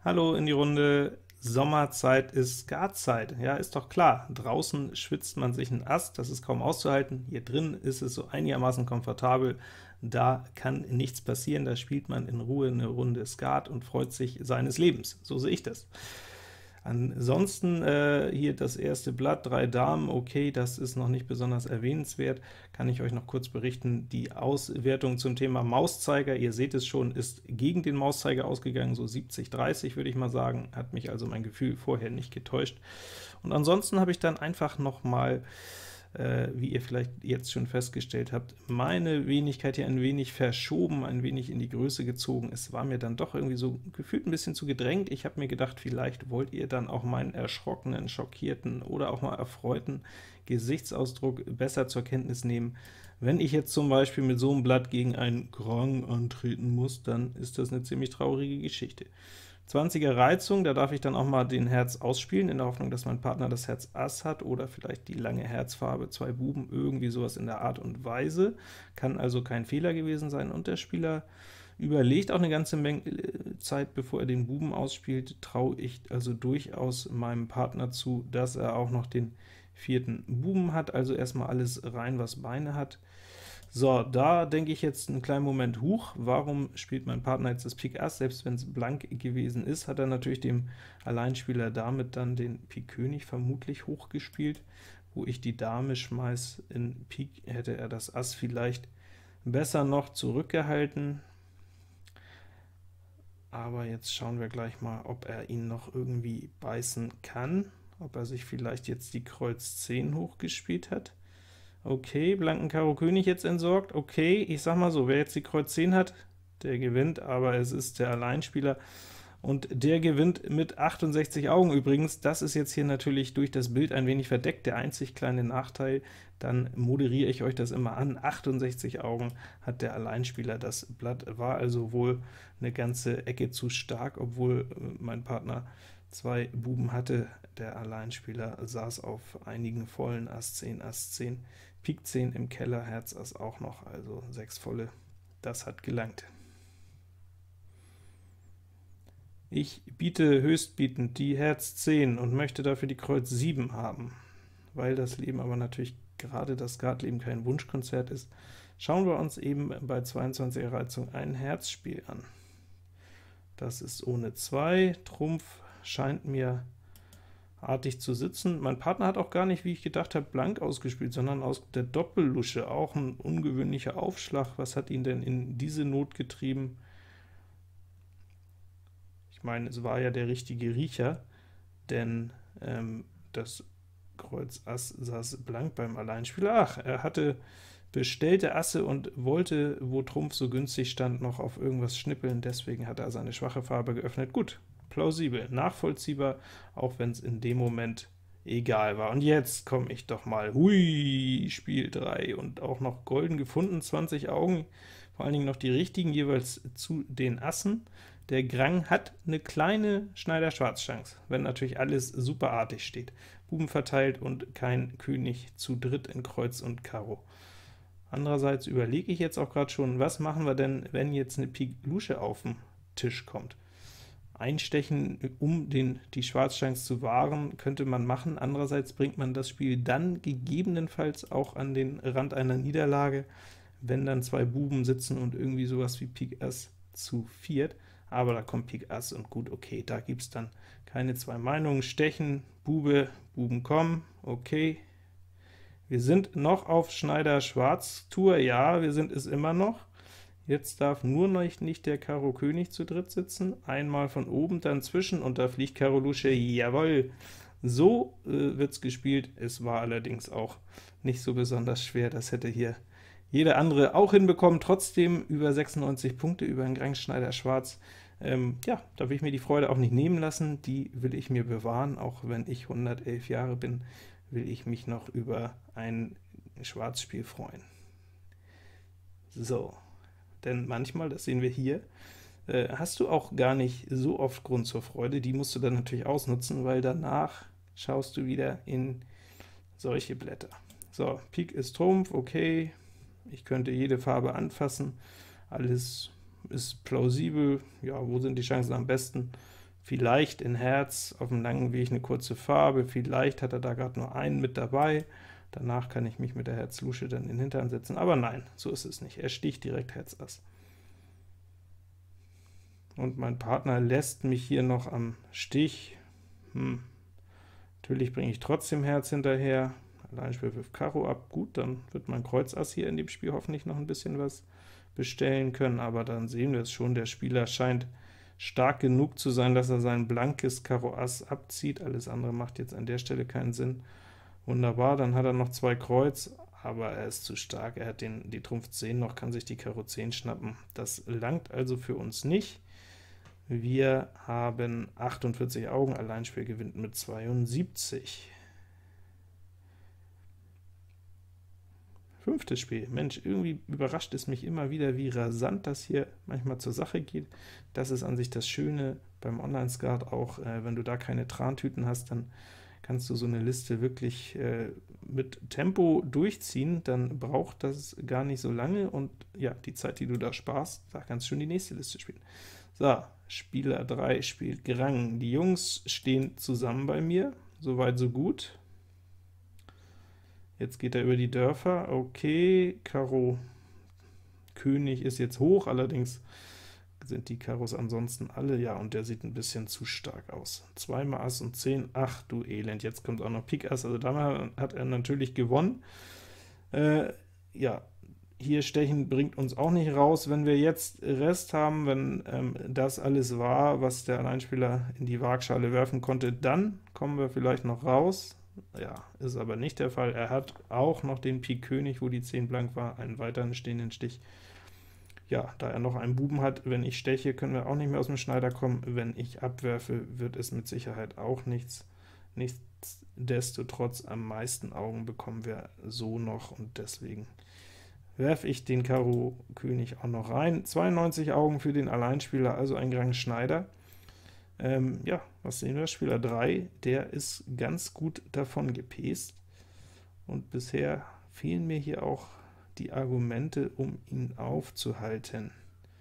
Hallo in die Runde. Sommerzeit ist Skatzeit. Ja, ist doch klar. Draußen schwitzt man sich einen Ast, das ist kaum auszuhalten. Hier drin ist es so einigermaßen komfortabel. Da kann nichts passieren, da spielt man in Ruhe eine Runde Skat und freut sich seines Lebens. So sehe ich das. Ansonsten hier das erste Blatt, 3 Damen, okay, das ist noch nicht besonders erwähnenswert. Kann ich euch noch kurz berichten, die Auswertung zum Thema Mauszeiger, ihr seht es schon, ist gegen den Mauszeiger ausgegangen, so 70-30 würde ich mal sagen, hat mich also mein Gefühl vorher nicht getäuscht. Und ansonsten habe ich dann einfach noch mal wie ihr vielleicht jetzt schon festgestellt habt, meine Wenigkeit hier ein wenig verschoben, ein wenig in die Größe gezogen. Es war mir dann doch irgendwie so gefühlt ein bisschen zu gedrängt. Ich habe mir gedacht, vielleicht wollt ihr dann auch meinen erschrockenen, schockierten oder auch mal erfreuten Gesichtsausdruck besser zur Kenntnis nehmen. Wenn ich jetzt zum Beispiel mit so einem Blatt gegen einen Grand antreten muss, dann ist das eine ziemlich traurige Geschichte. 20er Reizung, da darf ich dann auch mal den Herz ausspielen, in der Hoffnung, dass mein Partner das Herz Ass hat, oder vielleicht die lange Herzfarbe, 2 Buben, irgendwie sowas in der Art und Weise. Kann also kein Fehler gewesen sein, und der Spieler überlegt auch eine ganze Menge Zeit, bevor er den Buben ausspielt. Traue ich also durchaus meinem Partner zu, dass er auch noch den 4. Buben hat, also erstmal alles rein, was Beine hat. So, da denke ich jetzt einen kleinen Moment, huch, warum spielt mein Partner jetzt das Pik Ass? Selbst wenn es blank gewesen ist, hat er natürlich dem Alleinspieler damit dann den Pik König vermutlich hochgespielt. Wo ich die Dame schmeiß in Pik, hätte er das Ass vielleicht besser noch zurückgehalten. Aber jetzt schauen wir gleich mal, ob er ihn noch irgendwie beißen kann, ob er sich vielleicht jetzt die Kreuz 10 hochgespielt hat. Okay, blanken Karo König jetzt entsorgt. Okay, ich sag mal so, wer jetzt die Kreuz 10 hat, der gewinnt, aber es ist der Alleinspieler, und der gewinnt mit 68 Augen übrigens. Das ist jetzt hier natürlich durch das Bild ein wenig verdeckt, der einzig kleine Nachteil, dann moderiere ich euch das immer an. 68 Augen hat der Alleinspieler, das Blatt war also wohl eine ganze Ecke zu stark, obwohl mein Partner 2 Buben hatte. Der Alleinspieler saß auf einigen vollen, Ass 10, Ass 10, Pik 10 im Keller, Herz Ass auch noch, also 6 volle, das hat gelangt. Ich biete höchstbietend die Herz 10 und möchte dafür die Kreuz 7 haben. Weil das Leben aber natürlich gerade das Skatleben kein Wunschkonzert ist, schauen wir uns eben bei 22er Reizung ein Herzspiel an. Das ist ohne 2, Trumpf scheint mir artig zu sitzen. Mein Partner hat auch gar nicht, wie ich gedacht habe, blank ausgespielt, sondern aus der Doppellusche, auch ein ungewöhnlicher Aufschlag. Was hat ihn denn in diese Not getrieben? Ich meine, es war ja der richtige Riecher, denn das Kreuz Ass saß blank beim Alleinspieler. Ach, er hatte bestellte Asse und wollte, wo Trumpf so günstig stand, noch auf irgendwas schnippeln, deswegen hat er seine schwache Farbe geöffnet. Gut, plausibel, nachvollziehbar, auch wenn es in dem Moment egal war. Und jetzt komme ich doch mal, hui, Spiel 3 und auch noch golden gefunden, 20 Augen, vor allen Dingen noch die richtigen jeweils zu den Assen. Der Grang hat eine kleine Schneider-Schwarz-Chance, wenn natürlich alles superartig steht. Buben verteilt und kein König zu dritt in Kreuz und Karo. Andererseits überlege ich jetzt auch gerade schon, was machen wir denn, wenn jetzt eine Pik Lusche auf den Tisch kommt? Einstechen, um die Schwarzchance zu wahren, könnte man machen. Andererseits bringt man das Spiel dann gegebenenfalls auch an den Rand einer Niederlage, wenn dann 2 Buben sitzen und irgendwie sowas wie Pik Ass zu 4. Aber da kommt Pik Ass und gut, okay, da gibt es dann keine 2 Meinungen. Stechen, Bube, Buben kommen, okay. Wir sind noch auf Schneider-Schwarz-Tour, ja, wir sind es immer noch. Jetzt darf nur noch nicht der Karo König zu dritt sitzen, einmal von oben, dann zwischen, und da fliegt Karo Lusche, jawohl. So wird's gespielt, es war allerdings auch nicht so besonders schwer, das hätte hier jeder andere auch hinbekommen, trotzdem über 96 Punkte über den Grang Schneider-Schwarz. Ja, da will ich mir die Freude auch nicht nehmen lassen, die will ich mir bewahren, auch wenn ich 111 Jahre bin, will ich mich noch über ein Schwarzspiel freuen. So, denn manchmal, das sehen wir hier, hast du auch gar nicht so oft Grund zur Freude, die musst du dann natürlich ausnutzen, weil danach schaust du wieder in solche Blätter. So, Pik ist Trumpf, okay, ich könnte jede Farbe anfassen, alles ist plausibel. Ja, wo sind die Chancen am besten? vielleicht in Herz auf dem langen Weg eine kurze Farbe, vielleicht hat er da gerade nur einen mit dabei, danach kann ich mich mit der Herz-Lusche dann in den Hintern setzen, aber nein, so ist es nicht. Er sticht direkt Herz Ass. Und mein Partner lässt mich hier noch am Stich. Natürlich bringe ich trotzdem Herz hinterher. Alleinspiel wirft Karo ab. Gut, dann wird mein Kreuz Ass hier in dem Spiel hoffentlich noch ein bisschen was bestellen können, aber dann sehen wir es schon, der Spieler scheint stark genug zu sein, dass er sein blankes Karo Ass abzieht. Alles andere macht jetzt an der Stelle keinen Sinn. Wunderbar, dann hat er noch 2 Kreuz, aber er ist zu stark. Er hat die Trumpf 10 noch, kann sich die Karo 10 schnappen. Das langt also für uns nicht. Wir haben 48 Augen, Alleinspiel gewinnt mit 72. Fünftes Spiel. Mensch, irgendwie überrascht es mich immer wieder, wie rasant das hier manchmal zur Sache geht. Das ist an sich das Schöne beim Online-Skat auch, wenn du da keine Trantüten hast, dann kannst du so eine Liste wirklich mit Tempo durchziehen, dann braucht das gar nicht so lange, und ja, die Zeit, die du da sparst, da kannst du schon die nächste Liste spielen. So, Spieler 3 spielt Grang. Die Jungs stehen zusammen bei mir, soweit so gut. Jetzt geht er über die Dörfer, okay, Karo König ist jetzt hoch, allerdings sind die Karos ansonsten alle, ja, und der sieht ein bisschen zu stark aus. Zweimal Ass und 10, ach du Elend, jetzt kommt auch noch Pik Ass, also damit hat er natürlich gewonnen. Ja, hier stechen bringt uns auch nicht raus. Wenn wir jetzt Rest haben, wenn das alles war, was der Alleinspieler in die Waagschale werfen konnte, dann kommen wir vielleicht noch raus. Ja, ist aber nicht der Fall. Er hat auch noch den Pik König, wo die 10 blank war, einen weiteren stehenden Stich. Ja, da er noch einen Buben hat, wenn ich steche, können wir auch nicht mehr aus dem Schneider kommen. Wenn ich abwerfe, wird es mit Sicherheit auch nichts. Nichtsdestotrotz am meisten Augen bekommen wir so noch, und deswegen werfe ich den Karo König auch noch rein. 92 Augen für den Alleinspieler, also ein Grang Schneider. Ja, was sehen wir? Spieler 3, der ist ganz gut davon gepest, und bisher fehlen mir hier auch die Argumente, um ihn aufzuhalten.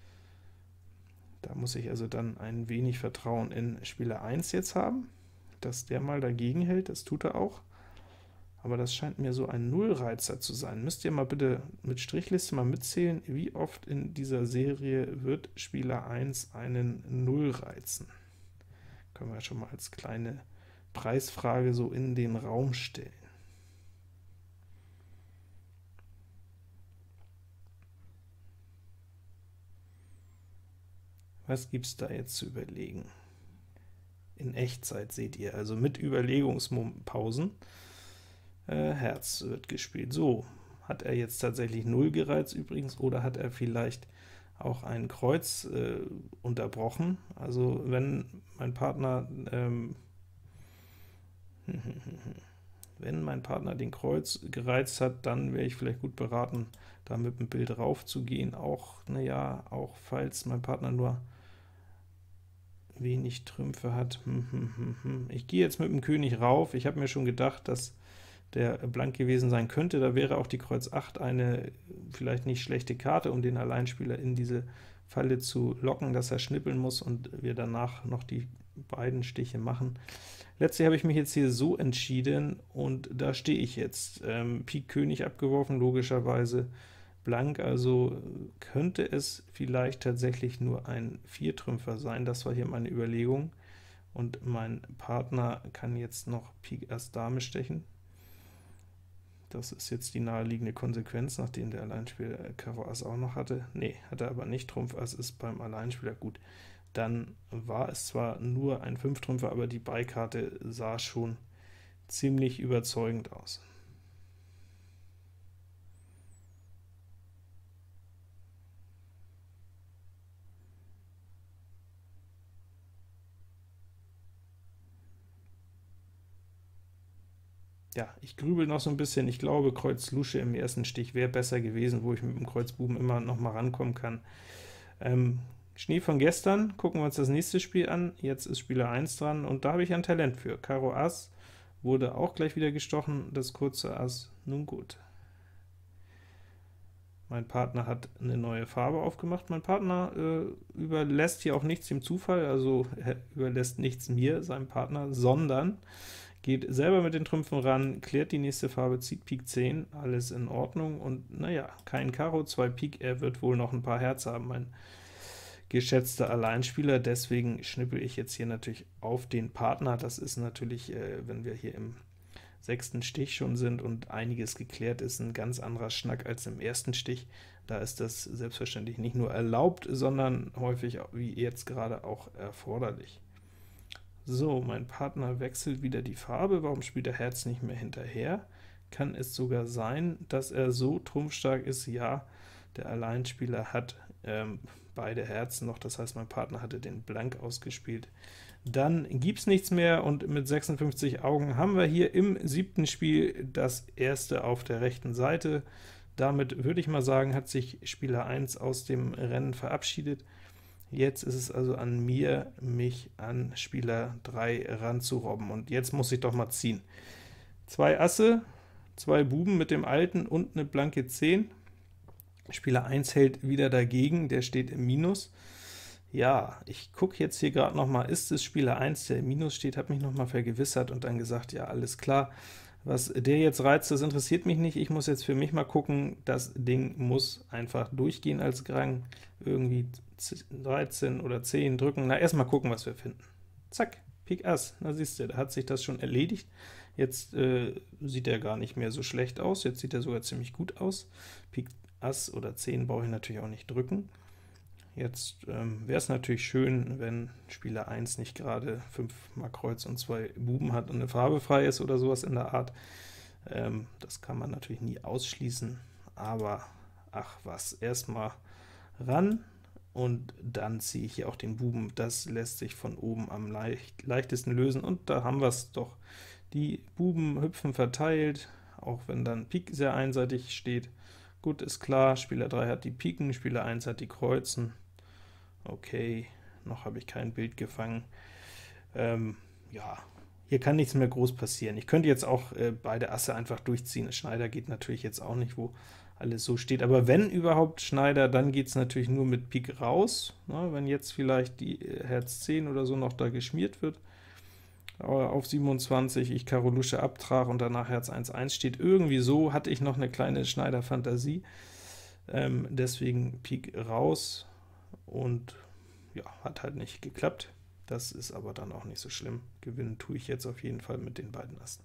Da muss ich also dann ein wenig Vertrauen in Spieler 1 jetzt haben, dass der mal dagegen hält, das tut er auch. Aber das scheint mir so ein Nullreizer zu sein. Müsst ihr mal bitte mit Strichliste mal mitzählen, wie oft in dieser Serie wird Spieler 1 einen Null reizen. Können wir schon mal als kleine Preisfrage so in den Raum stellen. Was gibt es da jetzt zu überlegen? In Echtzeit seht ihr, also mit Überlegungspausen. Herz wird gespielt. So, hat er jetzt tatsächlich 0 gereizt übrigens, oder hat er vielleicht auch ein Kreuz unterbrochen? Also wenn mein Partner wenn mein Partner den Kreuz gereizt hat, dann wäre ich vielleicht gut beraten, da mit dem Bild rauf zu gehen, auch, naja, auch falls mein Partner nur wenig Trümpfe hat. Ich gehe jetzt mit dem König rauf. Ich habe mir schon gedacht, dass der blank gewesen sein könnte. Da wäre auch die Kreuz 8 eine vielleicht nicht schlechte Karte, um den Alleinspieler in diese Falle zu locken, dass er schnippeln muss und wir danach noch die beiden Stiche machen. Letztlich habe ich mich jetzt hier so entschieden, und da stehe ich jetzt. Pik König abgeworfen, logischerweise blank, also könnte es vielleicht tatsächlich nur ein Viertrümpfer sein. Das war hier meine Überlegung, und mein Partner kann jetzt noch Pik Ass Dame stechen. Das ist jetzt die naheliegende Konsequenz, nachdem der Alleinspieler Karo Ass auch noch hatte. Nee, hat er aber nicht. Trumpf Ass ist beim Alleinspieler gut. Dann war es zwar nur ein Fünftrümpfer, aber die Beikarte sah schon ziemlich überzeugend aus. Ja, ich grübel noch so ein bisschen. Ich glaube, Kreuz Lusche im ersten Stich wäre besser gewesen, wo ich mit dem Kreuz Buben immer noch mal rankommen kann. Schnee von gestern, gucken wir uns das nächste Spiel an. Jetzt ist Spieler 1 dran, und da habe ich ein Talent für. Karo Ass wurde auch gleich wieder gestochen, das kurze Ass, nun gut. Mein Partner hat eine neue Farbe aufgemacht. Mein Partner überlässt hier auch nichts dem Zufall, also er überlässt nichts mir, seinem Partner, sondern geht selber mit den Trümpfen ran, klärt die nächste Farbe, zieht Pik 10, alles in Ordnung, und naja, kein Karo, 2 Pik, er wird wohl noch ein paar Herz haben, mein geschätzter Alleinspieler, deswegen schnippel ich jetzt hier natürlich auf den Partner. Das ist natürlich, wenn wir hier im 6. Stich schon sind und einiges geklärt ist, ein ganz anderer Schnack als im ersten Stich. Da ist das selbstverständlich nicht nur erlaubt, sondern häufig, wie jetzt gerade, auch erforderlich. So, mein Partner wechselt wieder die Farbe. Warum spielt er Herz nicht mehr hinterher? Kann es sogar sein, dass er so trumpfstark ist? Ja, der Alleinspieler hat beide Herzen noch, das heißt, mein Partner hatte den Blank ausgespielt. Dann gibt's nichts mehr, und mit 56 Augen haben wir hier im 7. Spiel das erste auf der rechten Seite. Damit würde ich mal sagen, hat sich Spieler 1 aus dem Rennen verabschiedet. Jetzt ist es also an mir, mich an Spieler 3 ranzurobben, und jetzt muss ich doch mal ziehen. 2 Asse, 2 Buben mit dem alten und eine blanke 10. Spieler 1 hält wieder dagegen, der steht im Minus. Ja, ich gucke jetzt hier gerade noch mal, ist es Spieler 1, der im Minus steht, habe mich noch mal vergewissert und dann gesagt, ja, alles klar, was der jetzt reizt, das interessiert mich nicht, ich muss jetzt für mich mal gucken, das Ding muss einfach durchgehen als Grang, irgendwie 13 oder 10 drücken, na, erstmal gucken, was wir finden. Zack, Pik Ass, na siehst du, da hat sich das schon erledigt. Jetzt sieht er gar nicht mehr so schlecht aus, jetzt sieht er sogar ziemlich gut aus. Pik Ass oder 10 brauche ich natürlich auch nicht drücken. Jetzt wäre es natürlich schön, wenn Spieler 1 nicht gerade 5 mal Kreuz und 2 Buben hat und eine Farbe frei ist oder sowas in der Art. Das kann man natürlich nie ausschließen, aber ach was, erstmal ran, und dann ziehe ich hier auch den Buben. Das lässt sich von oben am leichtesten lösen, und da haben wir es doch. Die Buben hüpfen verteilt, auch wenn dann Pik sehr einseitig steht. Gut, ist klar, Spieler 3 hat die Piken, Spieler 1 hat die Kreuzen. Okay, noch habe ich kein Bild gefangen. Ja, hier kann nichts mehr groß passieren. Ich könnte jetzt auch beide Asse einfach durchziehen. Schneider geht natürlich jetzt auch nicht, wo alles so steht, aber wenn überhaupt Schneider, dann geht es natürlich nur mit Pik raus, ne, wenn jetzt vielleicht die Herz 10 oder so noch da geschmiert wird. Auf 27 ich Karo Lusche abtrage und danach Herz 1-1 steht. Irgendwie so hatte ich noch eine kleine Schneider-Fantasie, deswegen Pik raus, und ja, hat halt nicht geklappt. Das ist aber dann auch nicht so schlimm. Gewinnen tue ich jetzt auf jeden Fall mit den beiden Assen.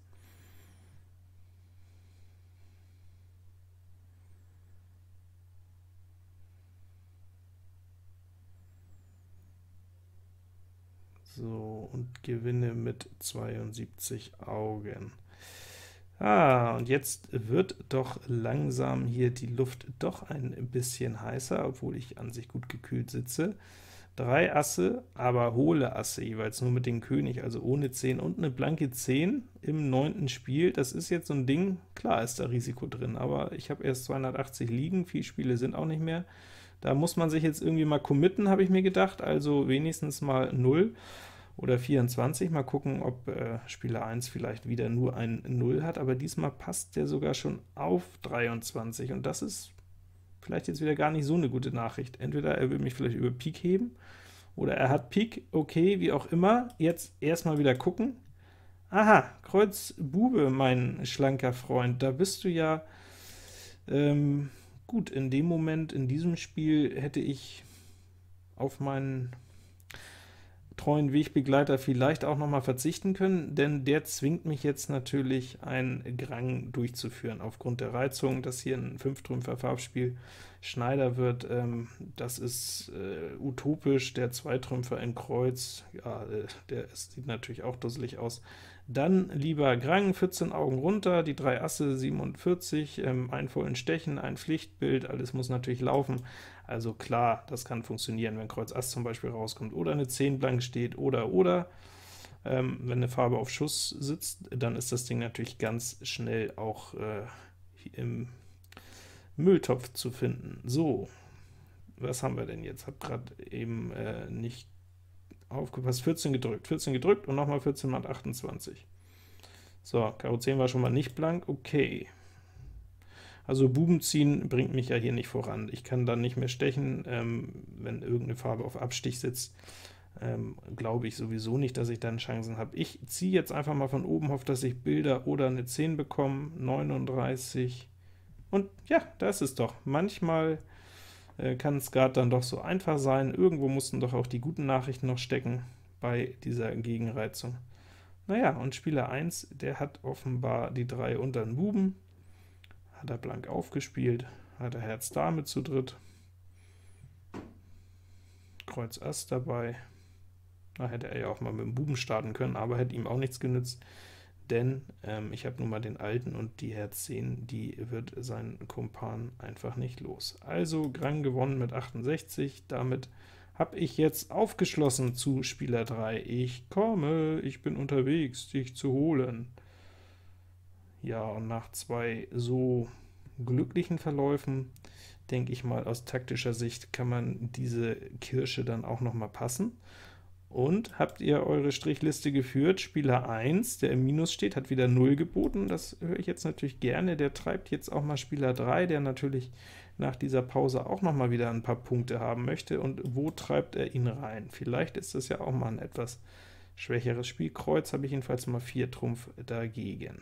So, und gewinne mit 72 Augen. Und jetzt wird doch langsam hier die Luft doch ein bisschen heißer, obwohl ich an sich gut gekühlt sitze. 3 Asse, aber hohle Asse, jeweils nur mit dem König, also ohne 10 und eine blanke 10 im 9. Spiel. Das ist jetzt so ein Ding, klar ist da Risiko drin, aber ich habe erst 280 liegen, viele Spiele sind auch nicht mehr. Da muss man sich jetzt irgendwie mal committen, habe ich mir gedacht, also wenigstens mal 0 oder 24, mal gucken, ob Spieler 1 vielleicht wieder nur ein 0 hat, aber diesmal passt der sogar schon auf 23, und das ist vielleicht jetzt wieder gar nicht so eine gute Nachricht. Entweder er will mich vielleicht über Pik heben, oder er hat Pik, okay, wie auch immer. Jetzt erstmal wieder gucken. Aha, Kreuz Bube, mein schlanker Freund, da bist du ja gut. In dem Moment, in diesem Spiel, hätte ich auf meinen treuen Wegbegleiter vielleicht auch noch mal verzichten können, denn der zwingt mich jetzt natürlich, ein Grang durchzuführen. Aufgrund der Reizung, dass hier ein 5-Trümpfer Farbspiel Schneider wird, das ist utopisch. Der 2-Trümpfer in Kreuz, ja, der sieht natürlich auch dusselig aus. Dann lieber Grang, 14 Augen runter, die 3 Asse, 47, ein vollen Stechen, ein Pflichtbild, alles muss natürlich laufen. Also klar, das kann funktionieren, wenn Kreuz Ass zum Beispiel rauskommt, oder eine 10 blank steht, oder. Wenn eine Farbe auf Schuss sitzt, dann ist das Ding natürlich ganz schnell auch im Mülltopf zu finden. So, was haben wir denn jetzt? Hab gerade eben nicht aufgepasst. 14 gedrückt und nochmal 14 mal 28. So, Karo 10 war schon mal nicht blank, okay. Also Buben ziehen bringt mich ja hier nicht voran. Ich kann dann nicht mehr stechen, wenn irgendeine Farbe auf Abstich sitzt. Glaube ich sowieso nicht, dass ich dann Chancen habe. Ich ziehe jetzt einfach mal von oben, hoffe, dass ich Bilder oder eine 10 bekomme. 39. Und ja, da ist es doch. Manchmal kann Skat dann doch so einfach sein. Irgendwo mussten doch auch die guten Nachrichten noch stecken bei dieser Gegenreizung. Naja, und Spieler 1, der hat offenbar die 3 unter den Buben, hat er blank aufgespielt, hat er Herz Dame zu dritt, Kreuz Ass dabei. Da hätte er ja auch mal mit dem Buben starten können, aber hätte ihm auch nichts genützt, denn ich habe nun mal den alten und die Herz 10, die wird sein Kumpan einfach nicht los. Also Grang gewonnen mit 68, damit habe ich jetzt aufgeschlossen zu Spieler 3. Ich komme, ich bin unterwegs, dich zu holen. Ja, und nach 2 so glücklichen Verläufen, denke ich mal, aus taktischer Sicht kann man diese Kirsche dann auch noch mal passen. Und habt ihr eure Strichliste geführt? Spieler 1, der im Minus steht, hat wieder 0 geboten. Das höre ich jetzt natürlich gerne. Der treibt jetzt auch mal Spieler 3, der natürlich nach dieser Pause auch noch mal wieder ein paar Punkte haben möchte. Und wo treibt er ihn rein? Vielleicht ist das ja auch mal ein etwas schwächeres Spiel. Kreuz habe ich jedenfalls mal 4 Trumpf dagegen.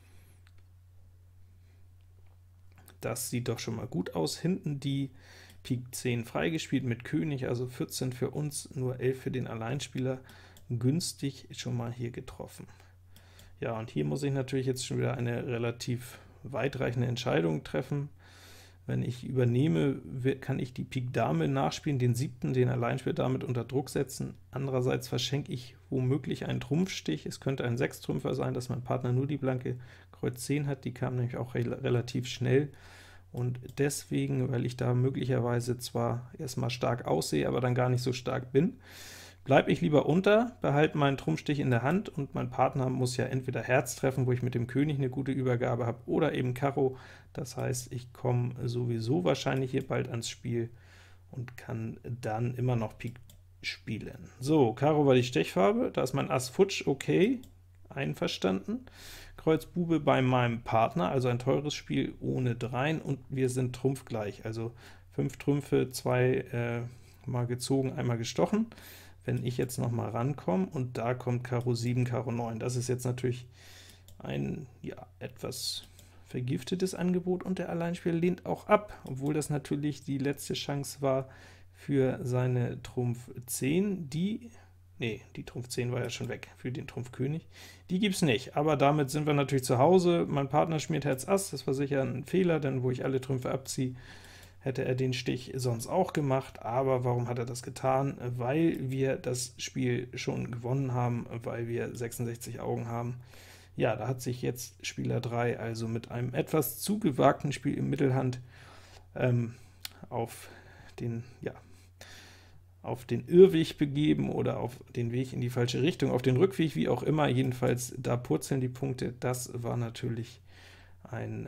Das sieht doch schon mal gut aus. Hinten die Pik 10 freigespielt mit König, also 14 für uns, nur 11 für den Alleinspieler. Günstig schon mal hier getroffen. Ja, und hier muss ich natürlich jetzt schon wieder eine relativ weitreichende Entscheidung treffen. Wenn ich übernehme, kann ich die Pik Dame nachspielen, den 7., den Alleinspieler damit unter Druck setzen. Andererseits verschenke ich womöglich einen Trumpfstich. Es könnte ein Sechstrümpfer sein, dass mein Partner nur die blanke Kreuz 10 hat. Die kam nämlich auch relativ schnell. Und deswegen, weil ich da möglicherweise zwar erstmal stark aussehe, aber dann gar nicht so stark bin, bleibe ich lieber unter, behalte meinen Trumpfstich in der Hand, und mein Partner muss ja entweder Herz treffen, wo ich mit dem König eine gute Übergabe habe, oder eben Karo. Das heißt, ich komme sowieso wahrscheinlich hier bald ans Spiel und kann dann immer noch Pik spielen. So, Karo war die Stechfarbe, da ist mein Ass futsch, okay, einverstanden. Kreuz Bube bei meinem Partner, also ein teures Spiel ohne Dreien, und wir sind trumpfgleich, also 5 Trümpfe, 2 mal gezogen, einmal gestochen. Wenn ich jetzt noch mal rankomme, und da kommt Karo 7, Karo 9, das ist jetzt natürlich ein etwas vergiftetes Angebot, und der Alleinspieler lehnt auch ab, obwohl das natürlich die letzte Chance war für seine Trumpf 10, die Trumpf 10 war ja schon weg für den Trumpf König. Die gibt's nicht, aber damit sind wir natürlich zu Hause. Mein Partner schmiert Herz Ass, das war sicher ein Fehler, denn wo ich alle Trümpfe abziehe, hätte er den Stich sonst auch gemacht. Aber warum hat er das getan? Weil wir das Spiel schon gewonnen haben, weil wir 66 Augen haben. Ja, da hat sich jetzt Spieler 3 also mit einem etwas zu gewagten Spiel im Mittelhand auf den Irrweg begeben oder auf den Weg in die falsche Richtung, auf den Rückweg, wie auch immer. Jedenfalls, da purzeln die Punkte. Das war natürlich ein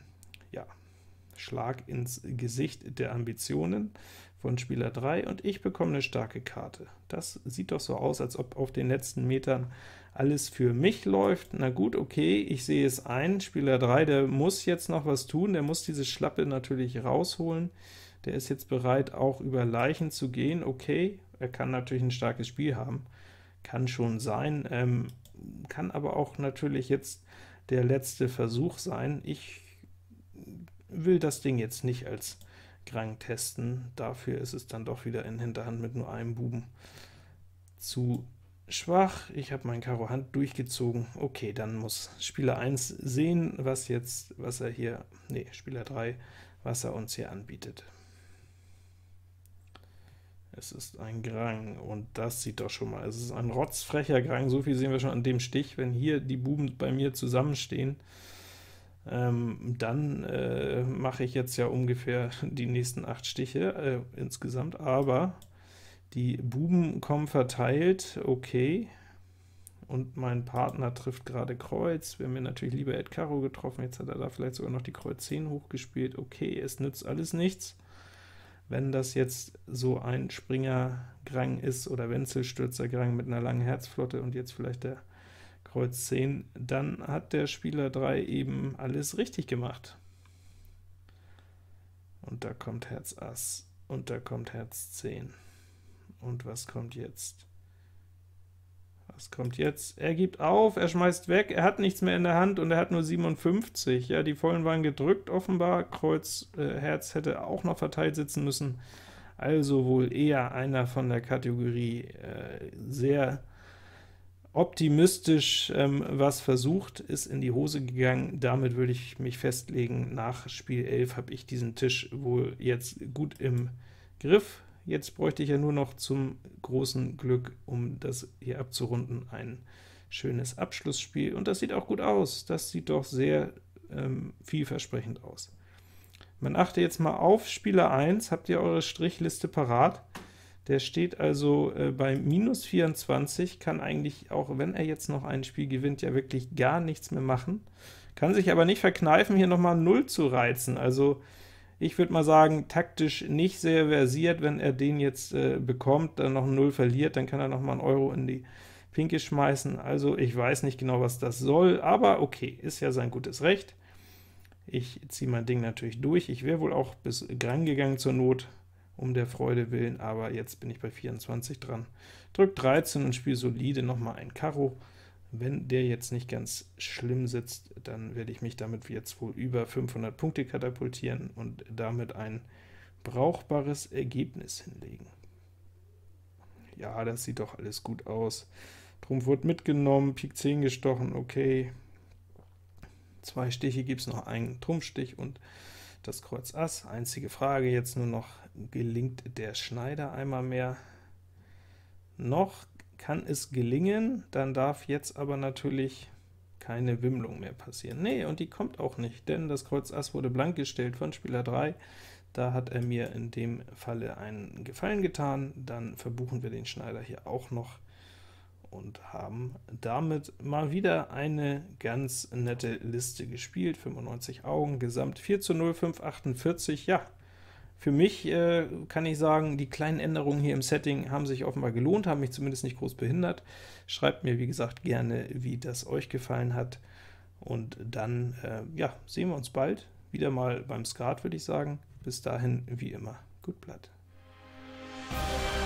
Schlag ins Gesicht der Ambitionen von Spieler 3, und ich bekomme eine starke Karte. Das sieht doch so aus, als ob auf den letzten Metern alles für mich läuft. Na gut, okay, ich sehe es ein. Spieler 3, der muss jetzt noch was tun, der muss diese Schlappe natürlich rausholen. Der ist jetzt bereit, auch über Leichen zu gehen. Okay, er kann natürlich ein starkes Spiel haben, kann schon sein, kann aber auch natürlich jetzt der letzte Versuch sein. Ich will das Ding jetzt nicht als Grang testen, dafür ist es dann doch wieder in Hinterhand mit nur einem Buben zu schwach. Ich habe mein Karo Hand durchgezogen. Okay, dann muss Spieler 1 sehen, was er uns hier anbietet. Es ist ein Grang, und das sieht doch schon mal, es ist ein rotzfrecher Grang, so viel sehen wir schon an dem Stich. Wenn hier die Buben bei mir zusammenstehen, dann mache ich jetzt ja ungefähr die nächsten 8 Stiche insgesamt, aber die Buben kommen verteilt, okay, und mein Partner trifft gerade Kreuz. Wäre mir natürlich lieber, er hätte Karo getroffen, jetzt hat er da vielleicht sogar noch die Kreuz 10 hochgespielt. Okay, es nützt alles nichts. Wenn das jetzt so ein Springer-Grang ist, oder Wenzelstürzer-Grang mit einer langen Herzflotte und jetzt vielleicht der Kreuz 10, dann hat der Spieler 3 eben alles richtig gemacht. und da kommt Herz Ass, und da kommt Herz 10. Und was kommt jetzt? Was kommt jetzt? Er gibt auf, er schmeißt weg, er hat nichts mehr in der Hand, und er hat nur 57. Ja, die Vollen waren gedrückt offenbar, Kreuz, Herz hätte auch noch verteilt sitzen müssen, also wohl eher einer von der Kategorie sehr optimistisch was versucht, ist in die Hose gegangen. Damit würde ich mich festlegen, nach Spiel 11 habe ich diesen Tisch wohl jetzt gut im Griff. Jetzt bräuchte ich ja nur noch zum großen Glück, um das hier abzurunden, ein schönes Abschlussspiel, und das sieht auch gut aus. Das sieht doch sehr vielversprechend aus. Man achte jetzt mal auf Spieler 1, habt ihr eure Strichliste parat? Der steht also bei minus 24, kann eigentlich, auch wenn er jetzt noch ein Spiel gewinnt, ja wirklich gar nichts mehr machen, kann sich aber nicht verkneifen, hier nochmal 0 zu reizen. Also ich würde mal sagen, taktisch nicht sehr versiert, wenn er den jetzt bekommt, dann noch 0 verliert, dann kann er nochmal einen Euro in die Pinke schmeißen. Also ich weiß nicht genau, was das soll, aber okay, ist ja sein gutes Recht. Ich ziehe mein Ding natürlich durch. Ich wäre wohl auch bis Grand gegangen zur Not, um der Freude willen, aber jetzt bin ich bei 24 dran. Drück 13 und spiele solide nochmal ein Karo. Wenn der jetzt nicht ganz schlimm sitzt, dann werde ich mich damit jetzt wohl über 500 Punkte katapultieren und damit ein brauchbares Ergebnis hinlegen. Ja, das sieht doch alles gut aus. Trumpf wird mitgenommen, Pik 10 gestochen, okay. 2 Stiche gibt es noch, einen Trumpfstich und das Kreuz Ass. Einzige Frage jetzt nur noch, gelingt der Schneider einmal mehr? Noch kann es gelingen, dann darf jetzt aber natürlich keine Wimmlung mehr passieren. Nee, und die kommt auch nicht, denn das Kreuz Ass wurde blank gestellt von Spieler 3. Da hat er mir in dem Falle einen Gefallen getan. Dann verbuchen wir den Schneider hier auch noch und haben damit mal wieder eine ganz nette Liste gespielt. 95 Augen, Gesamt 4:0, 5:48. Ja, für mich kann ich sagen, die kleinen Änderungen hier im Setting haben sich offenbar gelohnt, haben mich zumindest nicht groß behindert. Schreibt mir, wie gesagt, gerne, wie das euch gefallen hat, und dann ja, sehen wir uns bald wieder mal beim Skat, würde ich sagen. Bis dahin, wie immer, gut Blatt.